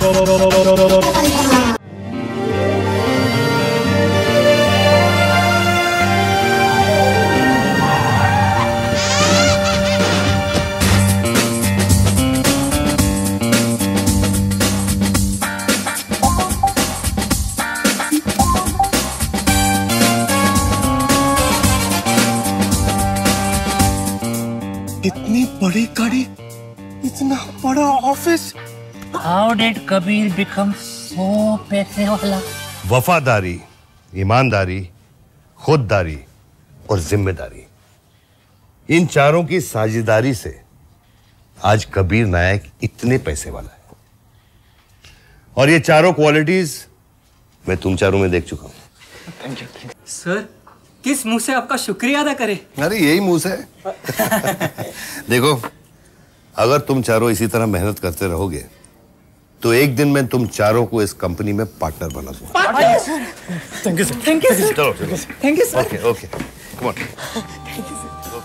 इतनी बड़ी गाड़ी, इतना बड़ा office. How did Kabir become so पैसे वाला? वफादारी, ईमानदारी, खुददारी और जिम्मेदारी, इन चारों की साझेदारी से आज कबीर नायक इतने पैसे वाला है। और ये चारों क्वालिटीज मैं तुम चारों में देख चुका हूं। Thank you sir. किस मुंह से आपका शुक्रिया अदा करें? अरे यही मुंह से। देखो, अगर तुम चारों इसी तरह मेहनत करते रहोगे तो एक दिन मैं तुम चारों को इस कंपनी में पार्टनर बना दूंगा। Thank you sir. Thank you sir. चलो thank you sir. Okay okay, come on. Thank you sir.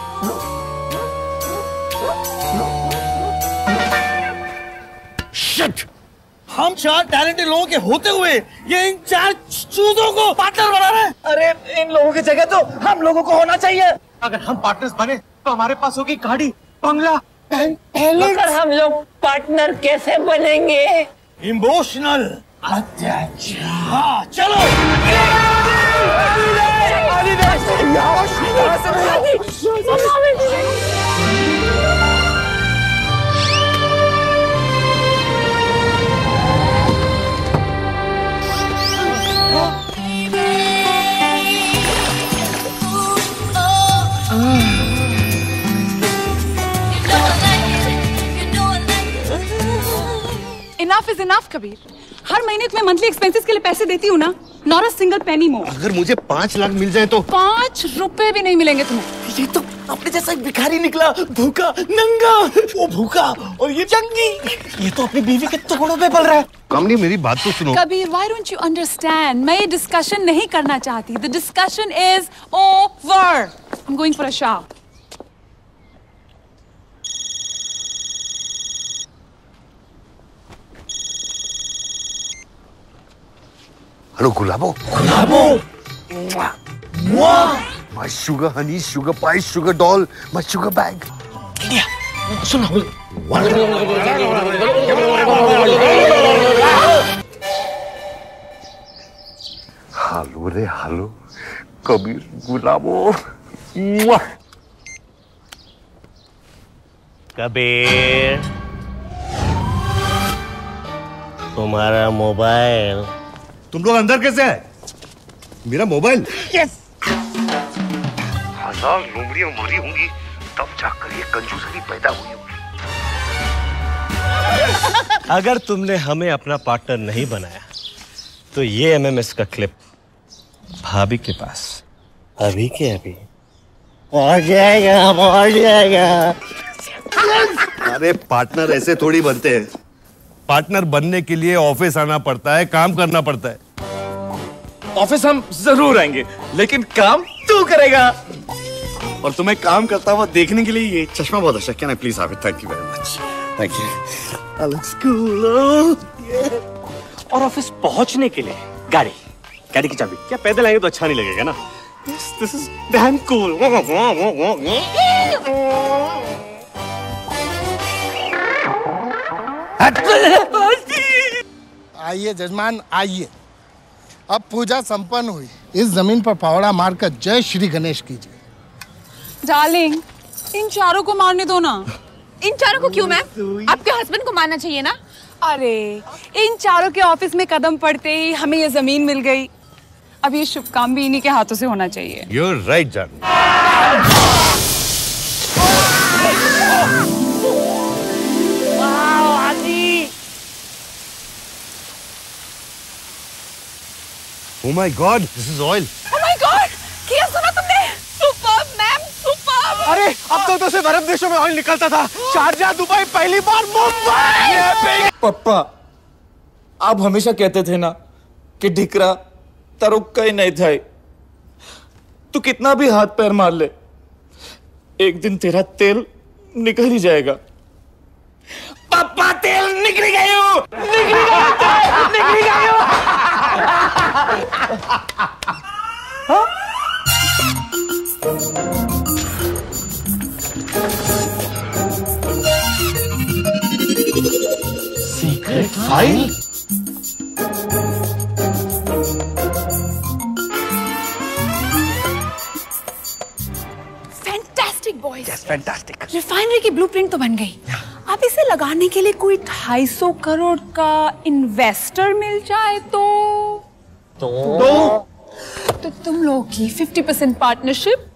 Shit! हम चार टैलेंटेड लोगों के होते हुए ये इन चार चूजों को पार्टनर बना रहे हैं। अरे इन लोगों की जगह तो हम लोगों को होना चाहिए। अगर हम पार्टनर्स बने तो हमारे पास होगी गाड़ी, बंगला, मगर हम लोग पार्टनर कैसे बनेंगे? Emotional attach. हाँ चलो। Enough is enough, Kabir. हर महीने तुम्हें मंथली एक्सपेंसेस के लिए पैसे देती हूँ ना, नॉट अ सिंगल पेनी मोर। अगर मुझे 5 लाख मिल जाए तो 5 रुपए भी नहीं मिलेंगे तुम्हें। ये तो अपने जैसा एक भिखारी निकला, भूखा नंगा, वो भूखा और ये जंगी। ये तो अपनी बीवी के टुकड़ों पे पल रहा है। कमली मेरी बात तो सुनो। Kabir, why don't you understand? मैं ये डिस्कशन नहीं करना चाहती। The discussion is over. I'm going for a shower. Hello Gulabo. Gulabo. My sugar honey, sugar pie, sugar doll, my sugar bag. India, सुनो। हालो रे हालो, कबीर गुलाबो। कबीर, तुम्हारा मोबाइल। तुम लोग अंदर कैसे आए? मेरा मोबाइल? यस। हजार लोमड़ियां मरी होंगी तब जाकर ये कंजूसरी पैदा हुई होगी। अगर तुमने हमें अपना पार्टनर नहीं बनाया तो ये एमएमएस का क्लिप भाभी के पास अभी के अभी आ जाएगा। अरे पार्टनर ऐसे थोड़ी बनते हैं। पार्टनर बनने के लिए ऑफिस आना पड़ता है, काम करना पड़ता है। ऑफिस हम जरूर आएंगे, लेकिन काम तू करेगा। और तुम्हें काम करता हुआ देखने के लिए ये चश्मा बहुत अच्छा। Can I please have it? Thank you very much. Thank you. Let's go. और ऑफिस पहुंचने के लिए गाड़ी की चाबी। क्या पैदल आएंगे तो अच्छा नहीं लगेगा ना? This is damn cool. आइए जजमान आइए। अब पूजा संपन्न हुई। इस जमीन पर फावड़ा मारकर जय श्री गणेश कीजिए। डार्लिंग, इन चारों को मारने दो ना। इन चारों को क्यों मैम? आपके हस्बैंड को मारना चाहिए ना। अरे, इन चारों के ऑफिस में कदम पड़ते ही हमें ये जमीन मिल गई। अब ये शुभ काम भी इन्हीं के हाथों से होना चाहिए। You're right, जान। Oh my God, this is oil. Oh my God, क्या सुना तुमने? Superb, ma'am, superb. अरे अब तो सिर्फ अरब देशों में ऑयल निकलता था। शारजाह, दुबई, पहली बार मुंबई। पप्पा, आप हमेशा कहते थे ना कि ढिकरा तरुक्का ही नहीं था। तू कितना भी हाथ पैर मार ले, एक दिन तेरा तेल निकल ही जाएगा। पापा, तेल निकल गए। Secret file? Fantastic boys. Yes, fantastic. Refinery की ब्लूप्रिंट तो बन गई। अब इसे लगाने के लिए कोई 250 करोड़ का इन्वेस्टर मिल जाए तो तुम लोगों की 50% पार्टनरशिप।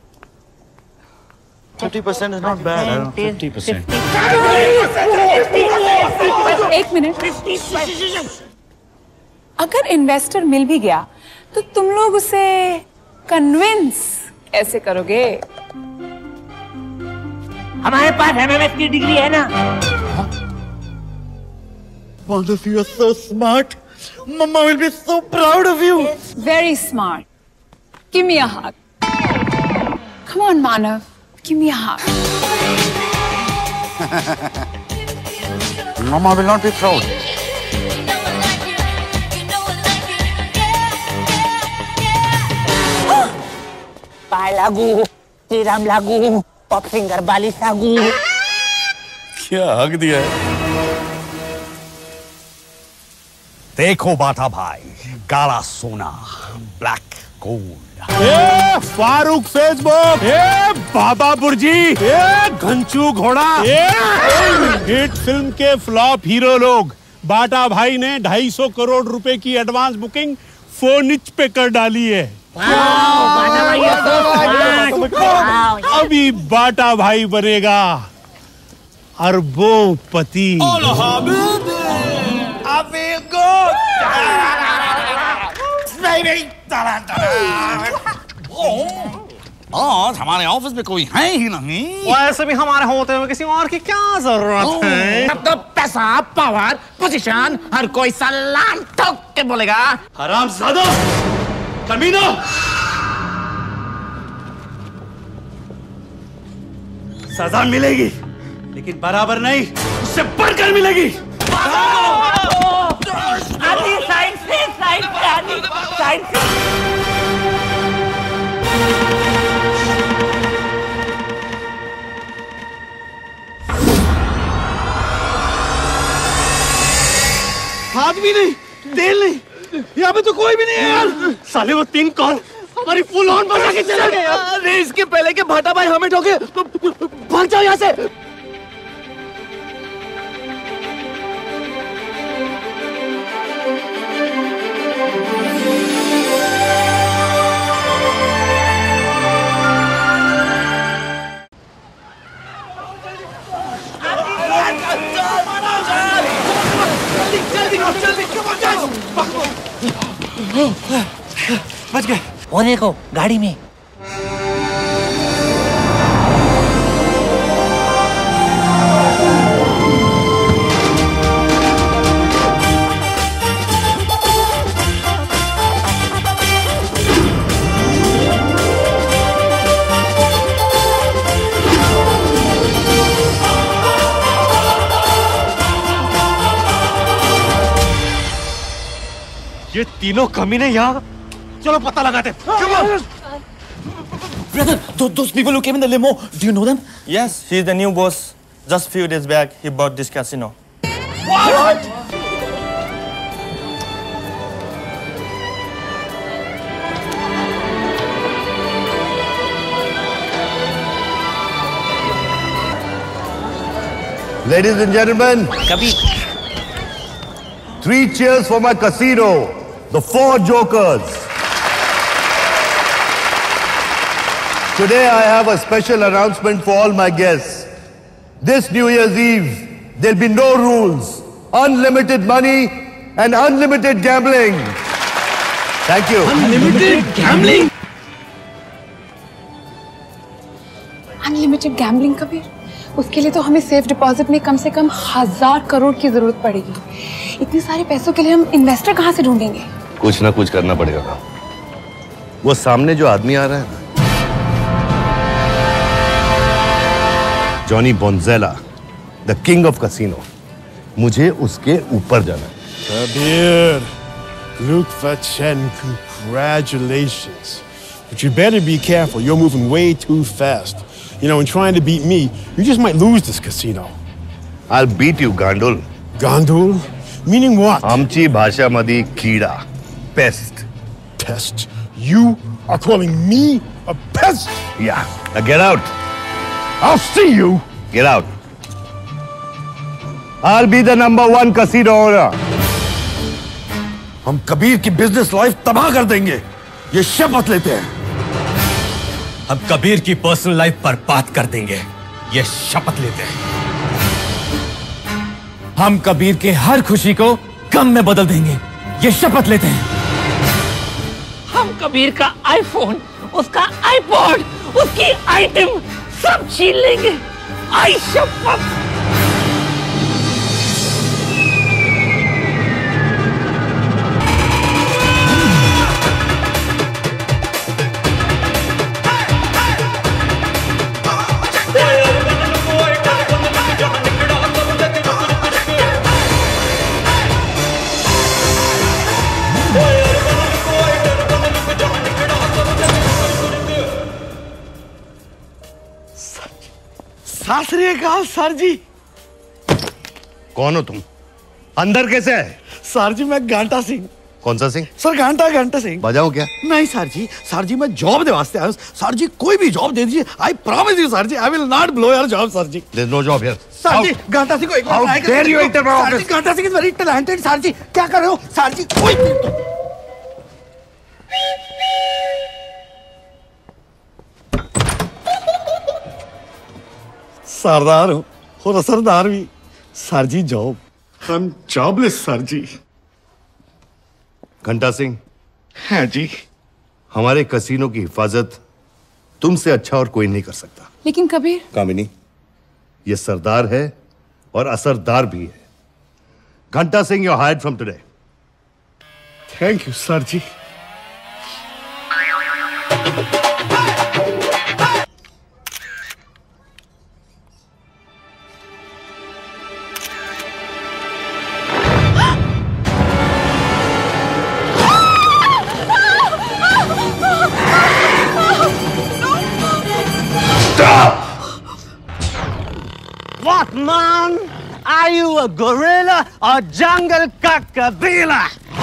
50% is not bad. 50%. एक मिनट। अगर इन्वेस्टर मिल भी गया तो तुम लोग उसे कन्विंस कैसे करोगे? हमारे पास एमएमएस की डिग्री है ना। Both of you are so smart. Mama will be so proud of you. Very smart. Give me a hug. Come on, Manav. Give me a hug. Mama will not be proud. पाय लागू, श्रीराम लागू, pop singer बाली सागू। क्या हक दिया है? देखो बाटा भाई, काला सोना, ब्लैक गोल्ड। फारूक फेसबुक, बाबा बुर्जी, घंचू घोड़ा, हिट फिल्म के फ्लॉप हीरो लोग। बाटा भाई ने 250 करोड़ रुपए की एडवांस बुकिंग फोन पे कर डाली है। अभी बाटा भाई बनेगा अरबोपति। और हमारे ऑफिस में कोई है ही नहीं। वैसे भी हमारे होते हुए किसी और की क्या जरूरत है? अब तो पैसा, पावर, पोजीशन, हर कोई सलाम ठोक के बोलेगा। हरामजादा, कमीना। सजा मिलेगी, लेकिन बराबर नहीं, उससे बढ़कर मिलेगी। साइड से आनी, साइड से। हाथ भी नहीं, तेल नहीं, यहाँ पे तो कोई भी नहीं है यार। साले वो 3 कॉल हमारी फुल ऑन बजा के चले गए यार। अरे इसके पहले के भाटा भाई हमें ठोके तो भाग जाओ यहाँ से। बच गए। वो देखो गाड़ी में। ये तीनों कमीने यहाँ। चलो पता लगाते। Brother, those people who came in the limo, do you know them? Yes, he's the new boss. Just few days back, he bought this casino. What? Ladies and gentlemen, कभी 3 cheers for my casino, the 4 jokers. Today I have a special announcement for all my guests. This New Year's Eve, there'll be no rules, unlimited money and unlimited gambling. Thank you. Unlimited gambling? Unlimited gambling Kabir, उसके लिए तो हमें safe deposit में कम से कम 1000 करोड़ की जरूरत पड़ेगी। इतने सारे पैसों के लिए हम इन्वेस्टर कहाँ से ढूंढेंगे? कुछ ना कुछ करना पड़ेगा। वो सामने जो आदमी आ रहा है ना, Johnny Bonjela, the king of casino, मुझे उसके ऊपर जाना है। Kabir, look for Chen Kuku. Congratulations. But you better be careful. You're moving way too fast. You know, in trying to beat me, you just might lose this casino. I'll beat you, Gandul. Gandul? Meaning what? Amchi bhasha madi kida. Pest. Pest? You are calling me a pest? Yeah. Now get out. I'll see you. Get out. I'll be the #1 casino owner. हम कबीर की business life तबाह कर देंगे, ये शपथ लेते हैं। हम कबीर की पर्सनल लाइफ पर बात कर देंगे, ये शपथ लेते हैं। हम कबीर के हर खुशी को गम में बदल देंगे, ये शपथ लेते हैं। हम कबीर का आईफोन, उसका आईपॉड, उसकी आइटम सब छीन लेंगे। आई शपथ। सत श्री अकाल सर जी। कौन हो तुम? अंदर कैसे है? सर जी मैं घंटा सिंह। कौन सा सिंह? सर घंटा सिंह। बजाओ क्या? नहीं सर जी मैं जॉब दे वास्ते आया हूं। सर जी कोई भी जॉब दे दीजिए। I promise you sir ji, I will not blow your job sir ji. There's no job here. Sir ji Ghanta Singh को एक बार ट्राई करें। Dare you enter my office? Sir ji Ghanta Singh is very talented. Sir ji क्या कर रहे हो? सर जी कोई सरदार हूं और सरदार भी। Sir ji job. I'm jobless, sir ji. Ghanta Singh. हाँ जी। हमारे कसीनो की हिफाजत तुमसे अच्छा और कोई नहीं कर सकता। लेकिन कबीर। कामिनी, ये सरदार है और असरदार भी है। Ghanta Singh, you're hired from today. Thank you sir ji. What man? Are you a gorilla or jungle ka kabila?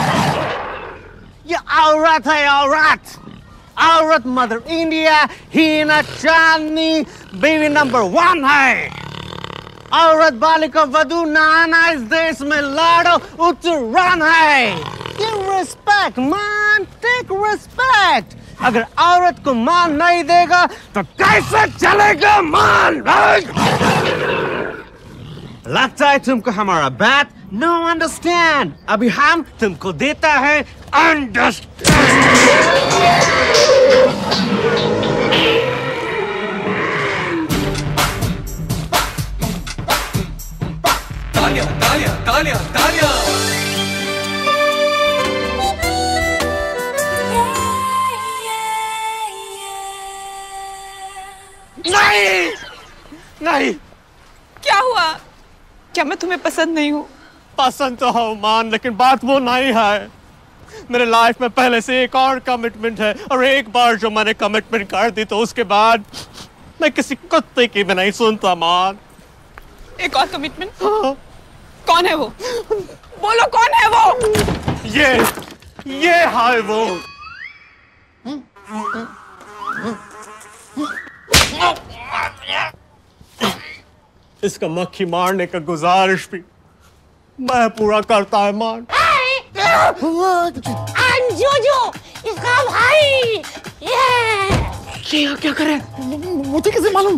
You औरत है औरत। औरत मदर इंडिया हीना चांदनी बीवी नंबर 1 है। औरत बालिका वधु नाना इस देश में लाडो उच्चरण है। Give respect man, take respect। अगर औरत को मान नहीं देगा तो कैसे चलेगा मान? लगता है तुमको हमारा बात नो अंडरस्टैंड। अभी हम तुमको देता है अंडरस्टैंड। तालियां तालियां तालियां तालियां। नहीं नहीं। क्या हुआ? क्या मैं तुम्हें पसंद नहीं हूँ? पसंद तो हो मान, लेकिन बात वो नहीं है। मेरे लाइफ में पहले से एक और कमिटमेंट है, और एक बार जो मैंने कमिटमेंट कर दी तो उसके बाद मैं किसी कुत्ते की भी नहीं सुनता मान। एक और कमिटमेंट? कौन है वो? बोलो कौन है वो? ये है वो। इसका मक्खी मारने का गुजारिश भी मैं पूरा करता है मान। जोजो इसका भाई। क्या करे? मुझे कैसे मालूम?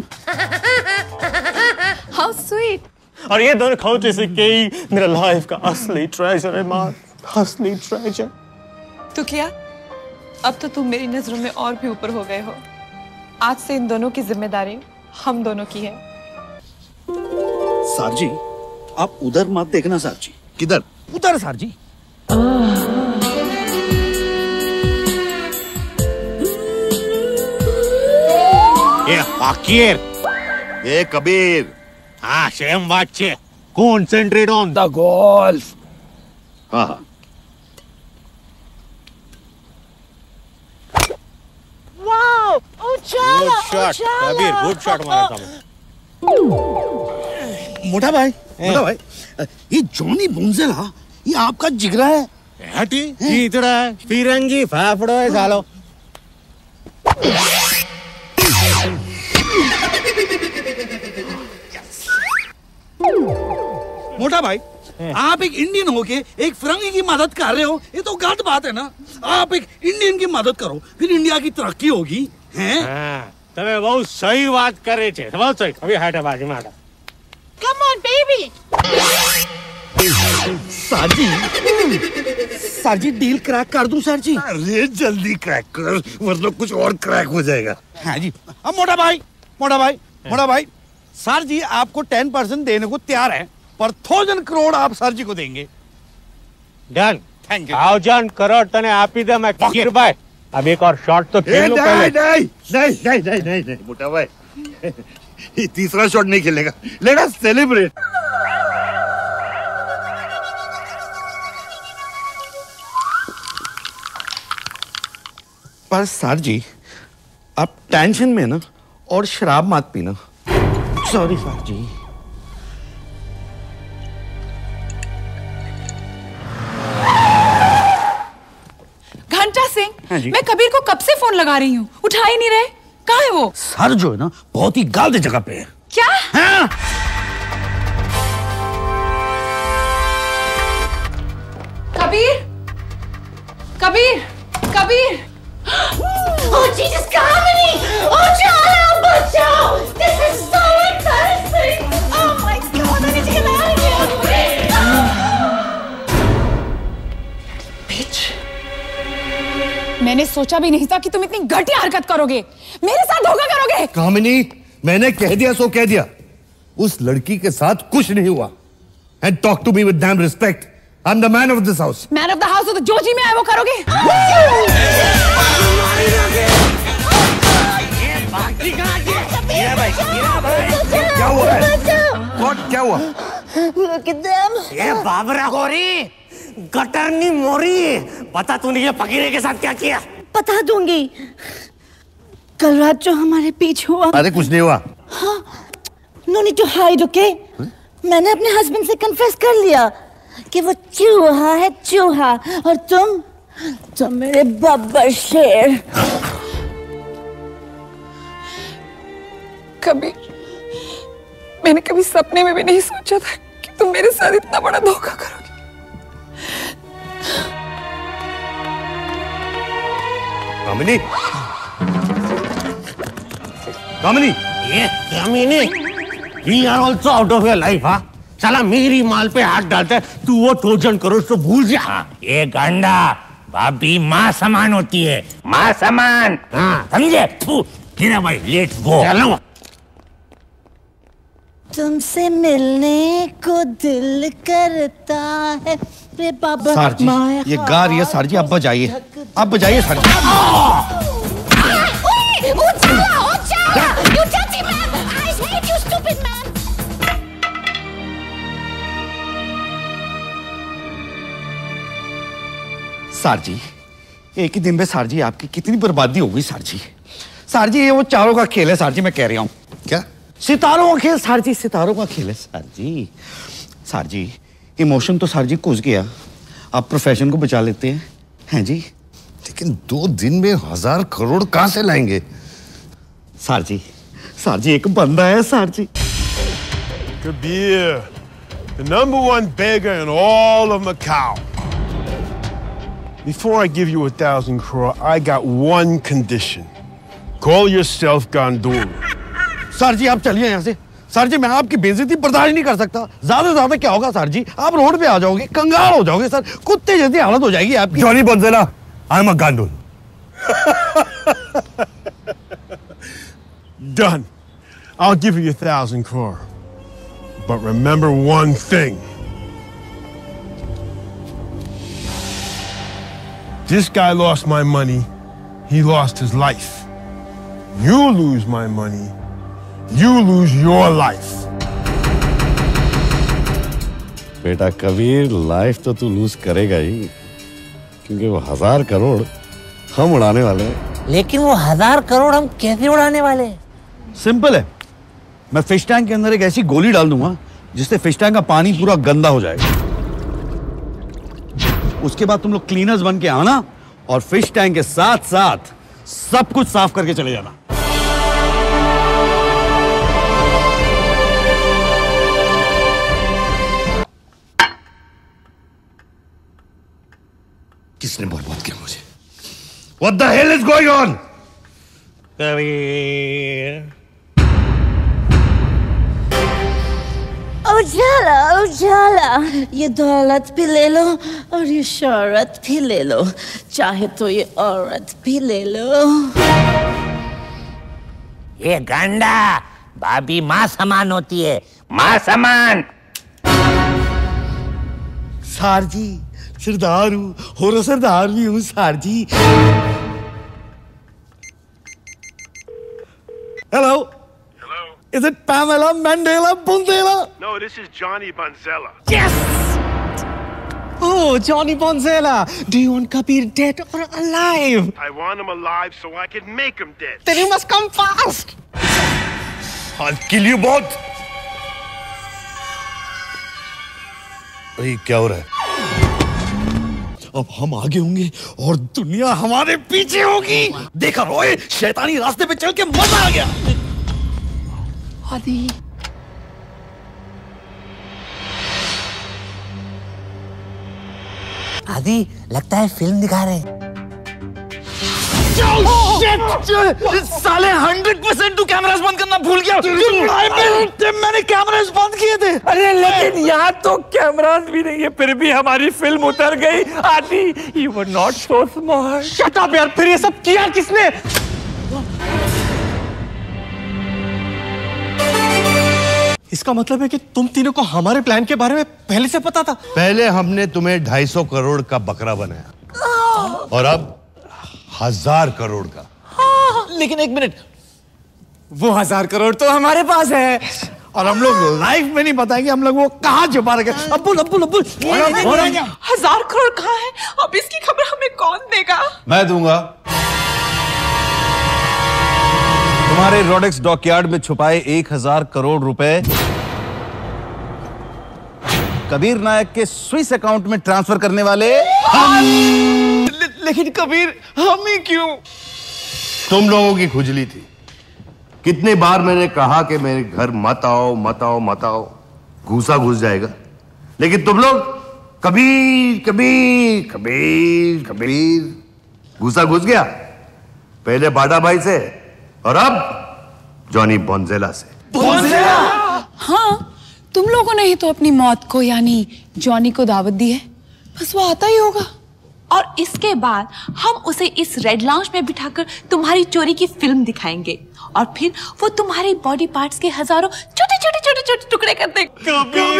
How sweet. और ये दोनों खोटे सिक्के ही मेरा लाइफ का असली ट्रेजर है मान, असली ट्रेजर। तो क्या अब तो तुम मेरी नजरों में और भी ऊपर हो गए हो। आज से इन दोनों की जिम्मेदारी हम दोनों की है। सर जी आप उधर मत देखना सर जी। किधर? उधर सर जी। ये फकीर, ये कबीर। हाँ सेम बच्चे। Concentrate on the golf. हाँ हाँ। वाओ, उछाला, उछाला। कबीर, गुड शॉट मारा था। मोटा भाई, ये जॉनी बुंजेला, ये आपका जिगरा है? हटी, चीतड़ा है, फिरंगी फाफड़ो है सालो। मोटा भाई, आप एक इंडियन होके एक फिरंगी की मदद कर रहे हो, ये तो गलत बात है ना। आप एक इंडियन की मदद करो, फिर इंडिया की तरक्की होगी, हैं? तबे बहुत सही बात कर रहे थे, बहुत सही। अभी हटा बाजी में हटा। Come on, baby. Sir ji deal crack कर दूं सर जी? अरे जल्दी क्रैक कर, वरना कुछ और क्रैक हो जाएगा। हाँ जी। अब मोटा भाई, सर जी आपको 10% देने को तैयार है, पर 1000 करोड़ आप सर जी को देंगे। डन। Thank you. 1000 करोड़ तने आप ही दे, मैं किर भाई। अब एक और शॉट तो खेल लो पहले। नहीं मोटा भाई, ये तीसरा शॉट नहीं खेलेगा। Let us celebrate. पर सर जी आप टेंशन में ना और शराब मत पीना। Sorry sir ji. घंटा सिंह, मैं कबीर को कब से फोन लगा रही हूँ, उठा ही नहीं रहे। कहाँ है वो? सर जो है ना बहुत ही गलत जगह पे है। क्या? हाँ? Kabir. Oh Jesus, Kamini! Oh Chala, bachao! This is so embarrassing! Oh my God, I need to get out of here! Bitch! मैंने सोचा भी नहीं था कि तुम इतनी घटिया हरकत करोगे, मेरे साथ धोखा करोगे। कामिनी, मैंने कह दिया सो कह दिया। उस लड़की के साथ कुछ नहीं हुआ। And talk to me with damn respect. I'm the man of this house. Man of the house तो जो जी में आए वो करोगे। क्या हुआ है? क्या हुआ? Look at them. ये बाबरा गोरी, गटरनी मोरी, पता तूने ये फकीरे के साथ क्या किया? बता दूंगी। कल रात जो हमारे पीछे हुआ। अरे कुछ नहीं हुआ। हाँ, no need to hide, okay? मैंने अपने हस्बैंड से कन्फेस कर लिया कि वो चूहा है, चूहा, और तुम मेरे बब्बर शेर। मैंने कभी सपने में भी नहीं सोचा था कि तुम मेरे साथ इतना बड़ा धोखा करोगे। कामिनी, कामिनी, ये कामिनी, we are also out of your life, हाँ? साला मेरी माल पे हाथ डालता है, तू वो 1000 करोड़ तो भूल जा। ये गंडा, भाभी माँ समान होती है, माँ समान, हाँ, समझे? तेरा भाई, let's go। चलो। तुमसे मिलने को दिल करता है रे बाबा। सर जी, ये गा रही है सर जी, अब बजाइए, अब बजाइए sir ji. You dirty man! I hate you, stupid man! Sir ji, एक ही दिन में सर जी आपकी कितनी बर्बादी हो गई सर जी। सर जी ये वो चारों का खेल है सर जी, मैं कह रहा हूँ। क्या? सितारों का खेल सर जी, सितारों का खेल है sir ji. Sir ji emotion तो सर जी घुस गया, आप प्रोफेशन को बचा लेते हैं जी। लेकिन 2 दिन में 1000 करोड़ कहाँ से लाएंगे? सर जी एक बंदा है sir ji. Kabir, the #1 beggar in all of Macau. Before I give you 1,000 crore, I got one condition. Call yourself Gandoor. Sir ji आप चलिए यहाँ से। सर जी मैं आपकी बेइज्जती बर्दाश्त नहीं कर सकता। ज्यादा से ज्यादा क्या होगा सर जी, आप रोड पे आ जाओगे, कंगाल हो जाओगे सर, कुत्ते जैसी हालत हो जाएगी आपकी। Johnny Banjela, I'm a Gandoor. Done. I'll give you 1,000 crore. But remember one thing. This guy lost my money. He lost his life. You lose my money. You lose your life. बेटा Kabir, life तो तू loose करेगा ही, क्योंकि वो 1000 करोड़ हम उड़ाने वाले हैं। लेकिन वो 1000 करोड़ हम कैसे उड़ाने वाले? सिंपल है, मैं फिश टैंक के अंदर एक ऐसी गोली डाल दूंगा जिससे फिश टैंक का पानी पूरा गंदा हो जाएगा। उसके बाद तुम लोग क्लीनर्स बन के आना और फिश टैंक के साथ साथ सब कुछ साफ करके चले जाना। किसने बर्बाद किया मुझे? What the hell is going on? उजाला उजाला, ये दौलत भी ले लो और ये शोहरत भी ले लो, चाहे तो ये औरत भी ले लो। ये गांडा, भाभी माँ समान होती है, माँ समान। सार जी, सरदार हूँ, हो सरदार भी हूँ sir ji. Hello. Is it Pamela Mandela Bundela? No, this is Johnny Bonzella. Yes! Oh, Johnny Bonzella. Do you want Kabir dead or alive? I want him alive so I can make him dead. Then you must come fast. I'll kill you both. अरे क्या हो रहा है? अब हम आगे होंगे और दुनिया हमारे पीछे होगी। देखा रोए, शैतानी रास्ते पे चल के मजा आ गया। आदि आदि, लगता है फिल्म दिखा रहे हैं। साले 100% तू कैमरास बंद करना भूल गया। मैंने कैमरास बंद किए थे। अरे लेकिन यहाँ तो कैमरास भी नहीं है, फिर भी हमारी फिल्म उतर गई। आदि, you were not so smart. Shut up यार, फिर ये सब किया किसने? इसका मतलब है कि तुम तीनों को हमारे प्लान के बारे में पहले से पता था? पहले हमने तुम्हें 250 करोड़ का बकरा बनाया और अब 1000 करोड़ का। लेकिन एक मिनट, वो 1000 करोड़ तो हमारे पास है और हम लोग लाइफ में नहीं बताएंगे हम लोग वो कहाँ छुपा रखे। अब्बुल 1000 करोड़ कहाँ है? अब इसकी खबर हमें कौन देगा? मैं दूंगा। तुम्हारे रोडेक्स डॉकयार्ड में छुपाए 1000 करोड़ रुपए कबीर नायक के स्विस अकाउंट में ट्रांसफर करने वाले लेकिन कबीर, हम ही क्यों? तुम लोगों की खुजली थी। कितनी बार मैंने कहा कि मेरे घर मत आओ मत आओ मत आओ, घूसा घुस जाएगा, लेकिन तुम लोग कबीर कबीर कबीर कबीर, घूसा घुस गया। पहले बाडा भाई से और अब जॉनी बोंजेला से। बोंजेला? हाँ, तुम लोगों ने ही तो अपनी मौत को यानी जॉनी को दावत दी है, बस वो आता ही होगा। और इसके बाद हम उसे इस रेड लाउंज में बिठाकर तुम्हारी चोरी की फिल्म दिखाएंगे और फिर वो तुम्हारे बॉडी पार्ट्स के हजारों छोटे छोटे छोटे छोटे टुकड़े कर देगा।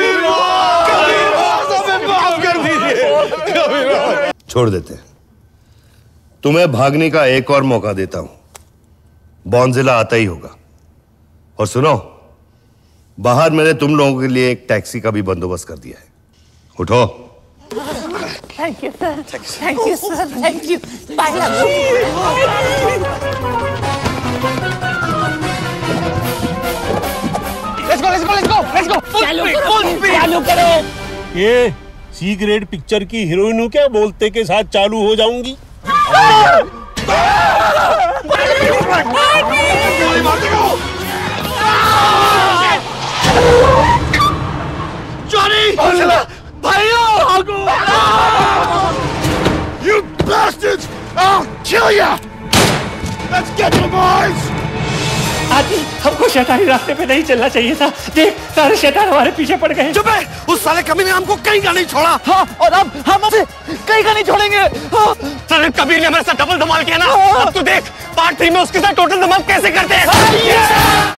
छोड़ देते हैं, तुम्हें भागने का एक और मौका देता हूं। बोंजेला आता ही होगा। और सुनो, बाहर मैंने तुम लोगों के लिए एक टैक्सी का भी बंदोबस्त कर दिया है, उठो। Thank you sir, thank you sir, thank you. चालू करो। ये सी ग्रेड पिक्चर की हीरोइन हूँ क्या, बोलते के साथ चालू हो जाऊंगी? जॉनी! भाइयों! You bastards! I'll kill you! Let's get the boys! आदि, हमको शैतानी रास्ते पे नहीं चलना चाहिए था। देख, सारे शैतान हमारे पीछे पड़ गए। चुप है! उस साले कमीने हमको कहीं का नहीं छोड़ा। हाँ, और अब हम उसे कहीं का नहीं छोड़ेंगे। हाँ। साले कबीर ने हमारे साथ डबल धमाल किया ना। अब तू देख, पार्ट 3 में उसके साथ टोटल धमाल कैसे करते हैं।